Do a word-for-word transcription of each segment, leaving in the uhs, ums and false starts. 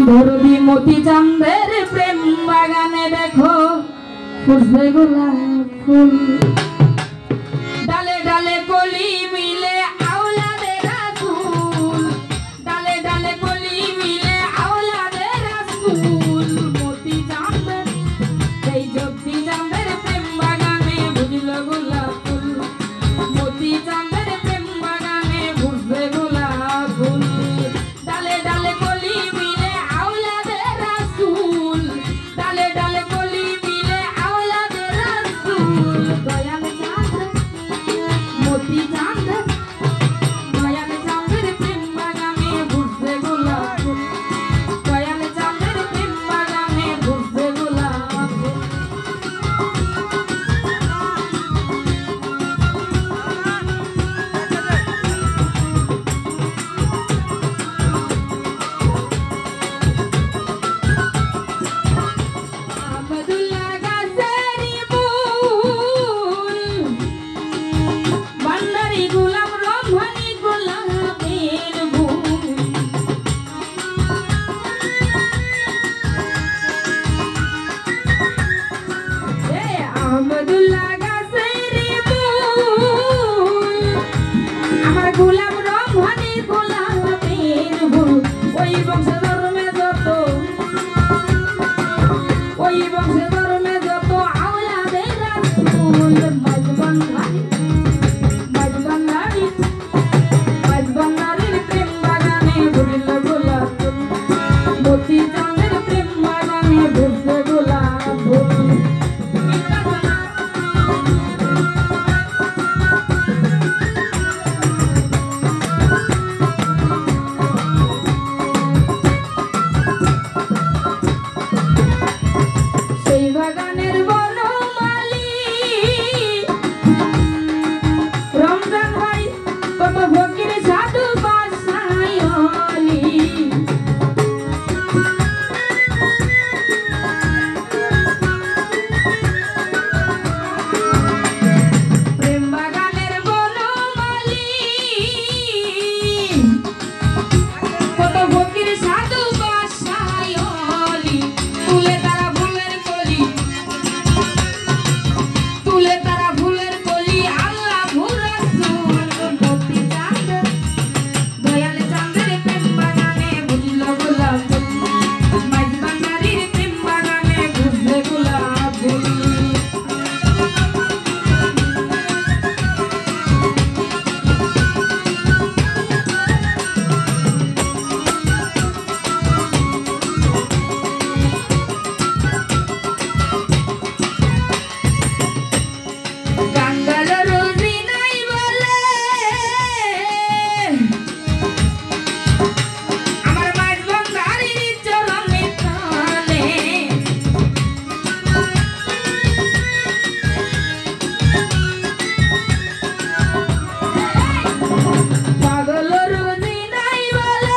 ধরবি মতি চাঁদের প্রেম বাগানে দেখো ফুটবে গোলাপ ফুল ডালে ডালে কলি মিলে আওলাদে রাসূল ডালে ডালে কলি মিলে আওলাদে রাসূল মতি চাঁদের এই জ্যোতি চাঁদের প্রেম বাগানে বুঝলো গোলাপ ফুল মতি চাঁদের প্রেম বাগানে ফুটবে গোলাপ ফুল ডালে ডালে কলি মিলে আওলাদে রাসূল ডালে ডালে কলি মিলে আওলাদে রাসূল দয়াল চাঁদ মতি চাঁদ দয়াল চাঁদের প্রেম বাগানে ফুটবে গোলাপ ফুল দয়াল চাঁদের প্রেম বাগানে ফুটবে গোলাপ ফুল আব্দুল্লাহ গাছেরি ফুল ভান্ডারি গোলাম রব্বানি গোলাপের ফুল এ আব্দুল্লাহ গাছেরি ফুল আমার গোলাম রব্বানি গোলাপের ফুল ওই বংশধর মে যত ওই বংশধর মে যত আওলাদে রাসূল মাঝবান্ধারি মাঝবান্ধারি মাঝবান্ধারির প্রেম বাগানে ফুটলো গোলাপ ফুল মতি চাঁদের প্রেম বাগানে ফুটবে গোলাপ ফুল সেই বাগানের বনমালী রমজান ভাই কত ফকির সাধু বাসায়লি প্রেম বাগানের বনমালী কত ফকির সাধু বাসায়লি তুলে তারা ফুলের কলি তুলে তারা ফুলের কলি আল্লাহ রাসূল মতি চাঁদ দয়াল চাঁদের প্রেম বাগানে বুঝলো গোলাপ ফুল মাঝবান্ধারির প্রেম বাগানে বুঝবে গোলাপ ফুল কাঙ্গালের রোজি নাই বলে আমার মাঝবান্ধারির চরণে তলে পাগলের রোজি নাই বলে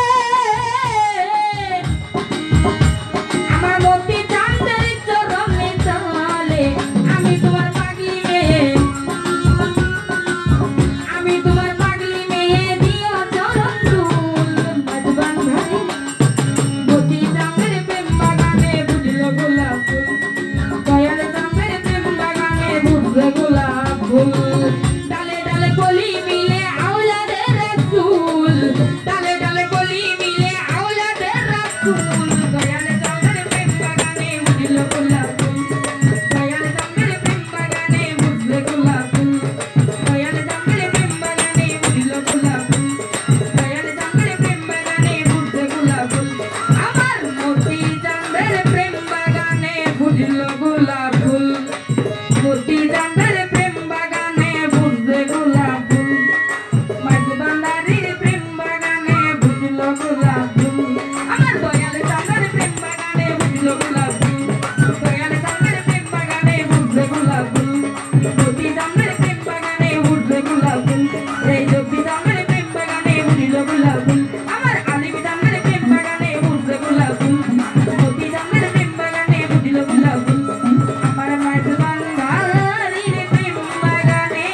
আমার মতি চাঁদের চরণে তলে আমি তোমার পাগলি মেয়ে আমি তোমার পাগলি মেয়ে দিও চরণ ধুল মাঝবান্ধারি মতি চাঁদের প্রেম বাগানে বুঝলো গোলাপ ফুল দয়াল চাঁদের প্রেম বাগানে ফুটবে গোলাপ ফুল ডালে ডালে কলি মিলে আওলাদে রাসূল ডালে ডালে কলি মিলে আওলাদে রাসূল দয়াল চাঁদের প্রেম বাগানে বুঝলো গোলাপ ফুল দয়াল চাঁদের প্রেম বাগানে বুঝবে গোলাপ ফুল দয়াল চাঁদের প্রেম বাগানে বুঝলো গোলাপ ফুল দয়াল চাঁদের প্রেম বাগানে বুঝবে গোলাপ ফুল আমার মতি চাঁদের প্রেম বাগানে বুঝলো গোলাপ ফুল মতি চাঁদের প্রেম বাগানে বুঝবে গোলাপ ফুল মাঝবান্ধারির প্রেম বাগানে বুঝলো গোলাপ ফুল আমার দয়াল চাঁদের প্রেম বাগানে বুঝলো গোলাপ ফুল দয়াল চাঁদের প্রেম বাগানে বুঝবে গোলাপ ফুল মতি চাঁদের প্রেম বাগানে বুঝবে গোলাপ ফুল এই জ্যোতি চাঁদের প্রেম বাগানে বুঝলো গোলাপ ফুল আমার আলিম চাঁদের প্রেম বাগানে বুঝবে গোলাপ ফুল মতি চাঁদের প্রেম বাগানে বুঝলো গোলাপ ফুল আমার মাঝবান্ধারির প্রেম বাগানে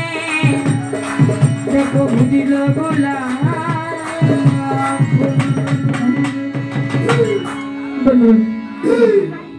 দেখো বুঝলো গোলাপ ফুল ধন্যবাদ।